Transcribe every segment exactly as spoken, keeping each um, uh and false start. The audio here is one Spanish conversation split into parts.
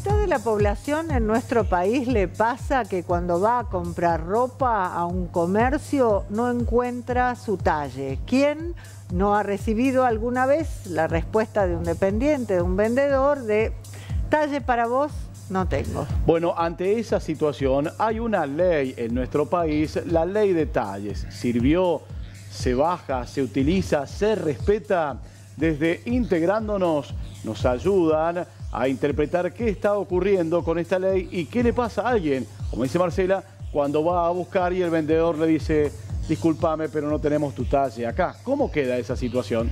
mitad de la población en nuestro país le pasa que cuando va a comprar ropa a un comercio no encuentra su talle. ¿Quién no ha recibido alguna vez la respuesta de un dependiente, de un vendedor, de talle para vos? No tengo. Bueno, ante esa situación hay una ley en nuestro país, la ley de talles. Sirvió, se baja, se utiliza, se respeta. Desde Integrándonos nos ayudan a interpretar qué está ocurriendo con esta ley y qué le pasa a alguien, como dice Marcela, cuando va a buscar y el vendedor le dice, discúlpame, pero no tenemos tu talle acá. ¿Cómo queda esa situación?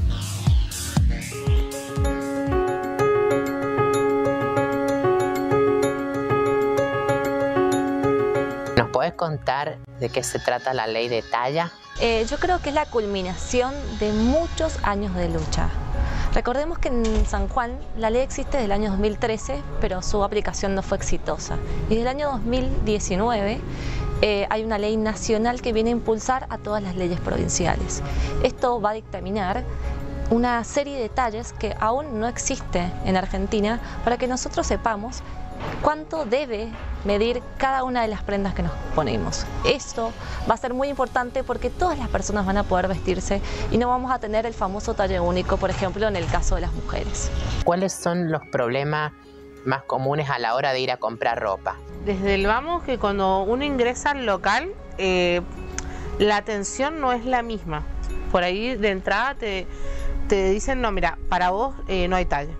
¿Nos podés contar de qué se trata la ley de talla? Eh, yo creo que es la culminación de muchos años de lucha. Recordemos que en San Juan la ley existe desde el año dos mil trece, pero su aplicación no fue exitosa. Y desde el año dos mil diecinueve eh, hay una ley nacional que viene a impulsar a todas las leyes provinciales. Esto va a dictaminar una serie de detalles que aún no existe en Argentina para que nosotros sepamos cuánto debe medir cada una de las prendas que nos ponemos. Esto va a ser muy importante porque todas las personas van a poder vestirse y no vamos a tener el famoso talle único, por ejemplo, en el caso de las mujeres. ¿Cuáles son los problemas más comunes a la hora de ir a comprar ropa? Desde el vamos que cuando uno ingresa al local, eh, la atención no es la misma. Por ahí de entrada te, te dicen, no, mira, para vos eh, no hay talla.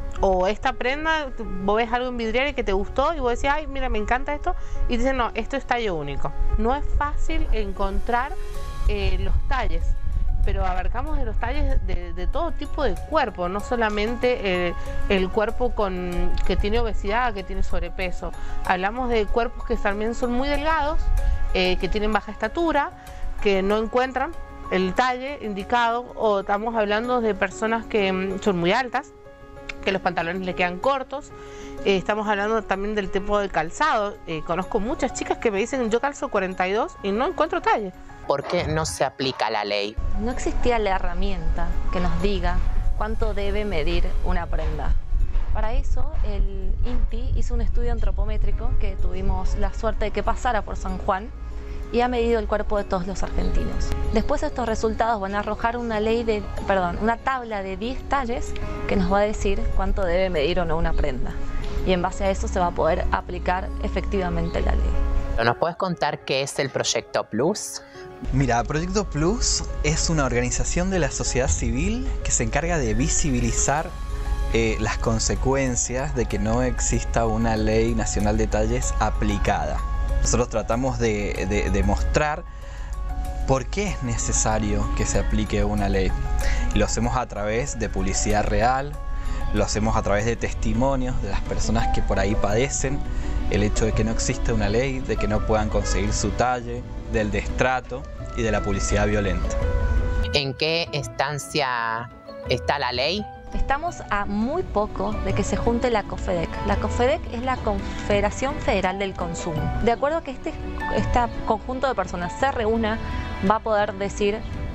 O esta prenda, vos ves algo en vidriera y que te gustó y vos decís, ay, mira, me encanta esto. Y dicen, no, esto es tallo único. No es fácil encontrar eh, los talles, pero abarcamos de los talles de, de todo tipo de cuerpo, no solamente eh, el cuerpo con, que tiene obesidad, que tiene sobrepeso. Hablamos de cuerpos que también son muy delgados, eh, que tienen baja estatura, que no encuentran el talle indicado, o estamos hablando de personas que mm, son muy altas, que los pantalones le quedan cortos. Eh, estamos hablando también del tipo de calzado. Eh, conozco muchas chicas que me dicen, yo calzo cuarenta y dos y no encuentro talle. ¿Por qué no se aplica la ley? No existía la herramienta que nos diga cuánto debe medir una prenda. Para eso el INTI hizo un estudio antropométrico que tuvimos la suerte de que pasara por San Juan y ha medido el cuerpo de todos los argentinos. Después estos resultados van a arrojar una ley de, perdón, una tabla de diez talles que nos va a decir cuánto debe medir o no una prenda. Y en base a eso se va a poder aplicar efectivamente la ley. ¿Nos puedes contar qué es el Proyecto Plus? Mira, Proyecto Plus es una organización de la sociedad civil que se encarga de visibilizar eh, las consecuencias de que no exista una ley nacional de talles aplicada. Nosotros tratamos de, de, de mostrar por qué es necesario que se aplique una ley. Lo hacemos a través de publicidad real, lo hacemos a través de testimonios de las personas que por ahí padecen el hecho de que no existe una ley, de que no puedan conseguir su talle, del destrato y de la publicidad violenta. ¿En qué instancia está la ley? Estamos a muy poco de que se junte la COFEDEC. La COFEDEC es la Confederación Federal del Consumo. De acuerdo a que este, este conjunto de personas se reúna, va a poder decir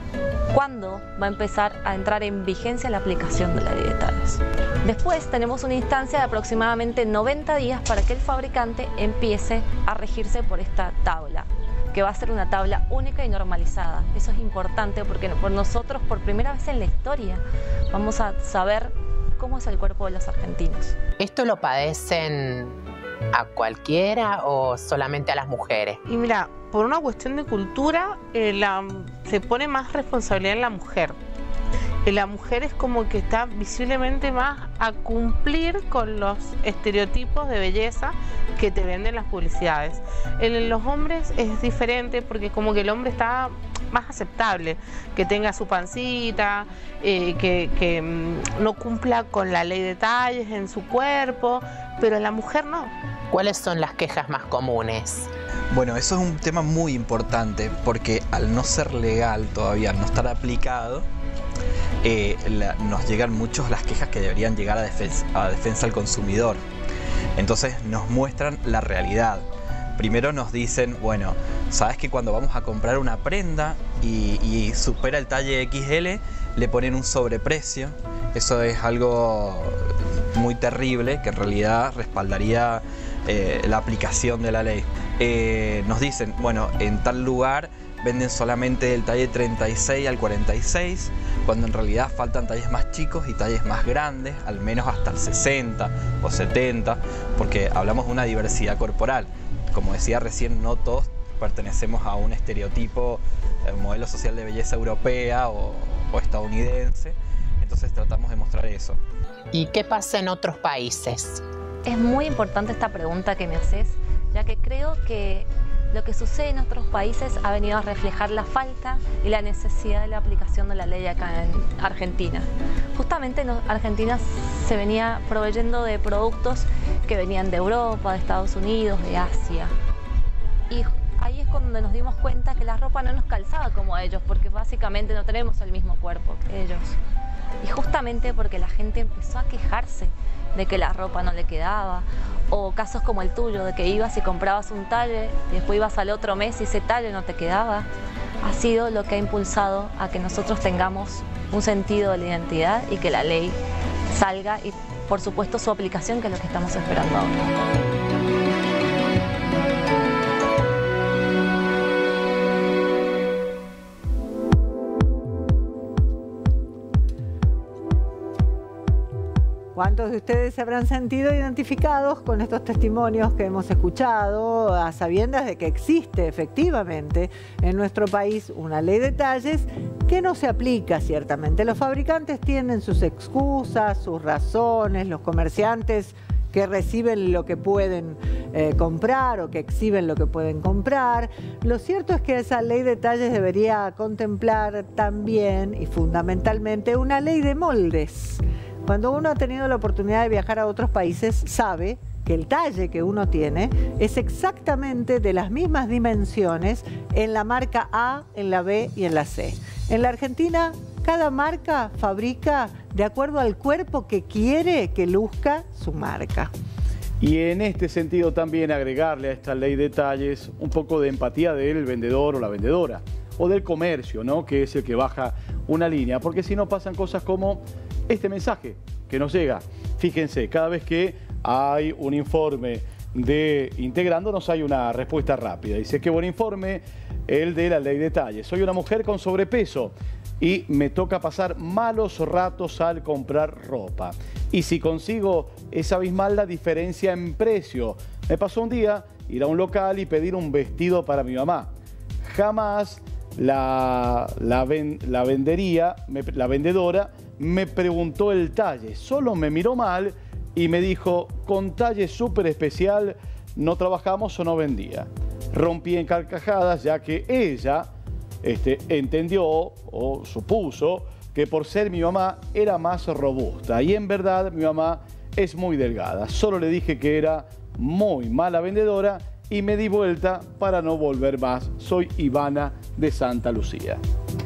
cuándo va a empezar a entrar en vigencia la aplicación de la ley de talles. Después tenemos una instancia de aproximadamente noventa días para que el fabricante empiece a regirse por esta tabla, que va a ser una tabla única y normalizada. Eso es importante porque por nosotros, por primera vez en la historia, vamos a saber cómo es el cuerpo de los argentinos. ¿Esto lo padecen a cualquiera o solamente a las mujeres? Y mira, por una cuestión de cultura, eh, la, se pone más responsabilidad en la mujer. Eh, la mujer es como que está visiblemente más a cumplir con los estereotipos de belleza que te venden las publicidades. En los hombres es diferente porque como que el hombre está más aceptable, que tenga su pancita, eh, que, que mm, no cumpla con la ley de talles en su cuerpo, pero la mujer no. ¿Cuáles son las quejas más comunes? Bueno, eso es un tema muy importante porque al no ser legal todavía, al no estar aplicado, eh, la, nos llegan muchos las quejas que deberían llegar a defensa, a defensa al consumidor. Entonces nos muestran la realidad. Primero nos dicen, bueno, sabes que cuando vamos a comprar una prenda y, y supera el talle equis ele, le ponen un sobreprecio. Eso es algo muy terrible que en realidad respaldaría eh, la aplicación de la ley. Eh, nos dicen, bueno, en tal lugar venden solamente el talle treinta y seis al cuarenta y seis, cuando en realidad faltan talles más chicos y talles más grandes, al menos hasta el sesenta o setenta, porque hablamos de una diversidad corporal. Como decía recién, no todos pertenecemos a un estereotipo, un modelo social de belleza europea o, o estadounidense, entonces tratamos de mostrar eso. ¿Y qué pasa en otros países? Es muy importante esta pregunta que me haces, ya que creo que lo que sucede en otros países ha venido a reflejar la falta y la necesidad de la aplicación de la ley acá en Argentina. Justamente en Argentina se venía proveyendo de productos que venían de Europa, de Estados Unidos, de Asia. Y ahí es cuando nos dimos cuenta que la ropa no nos calzaba como a ellos, porque básicamente no tenemos el mismo cuerpo que ellos. Y justamente porque la gente empezó a quejarse de que la ropa no le quedaba, o casos como el tuyo, de que ibas y comprabas un talle y después ibas al otro mes y ese talle no te quedaba, ha sido lo que ha impulsado a que nosotros tengamos un sentido de la identidad y que la ley salga y, por supuesto, su aplicación, que es lo que estamos esperando ahora. ¿Cuántos de ustedes se habrán sentido identificados con estos testimonios que hemos escuchado, a sabiendas de que existe efectivamente en nuestro país una ley de talles que no se aplica ciertamente? Los fabricantes tienen sus excusas, sus razones, los comerciantes que reciben lo que pueden eh, comprar o que exhiben lo que pueden comprar. Lo cierto es que esa ley de talles debería contemplar también y fundamentalmente una ley de moldes. Cuando uno ha tenido la oportunidad de viajar a otros países, sabe que el talle que uno tiene es exactamente de las mismas dimensiones en la marca A, en la B y en la C. En la Argentina, cada marca fabrica de acuerdo al cuerpo que quiere que luzca su marca. Y en este sentido también agregarle a esta ley de talles un poco de empatía del vendedor o la vendedora, o del comercio, ¿no?, que es el que baja una línea, porque si no pasan cosas como este mensaje que nos llega. Fíjense, cada vez que hay un informe de Integrándonos hay una respuesta rápida. Dice, qué buen informe el de la ley de talles. Soy una mujer con sobrepeso y me toca pasar malos ratos al comprar ropa. Y si consigo es abismal la diferencia en precio. Me pasó un día ir a un local y pedir un vestido para mi mamá. Jamás la, la, ven, la vendería, me, la vendedora me preguntó el talle, solo me miró mal y me dijo, con talle súper especial no trabajamos o no vendía. Rompí en carcajadas ya que ella este, entendió o supuso que por ser mi mamá era más robusta y en verdad mi mamá es muy delgada. Solo le dije que era muy mala vendedora y me di vuelta para no volver más. Soy Ivana de Santa Lucía.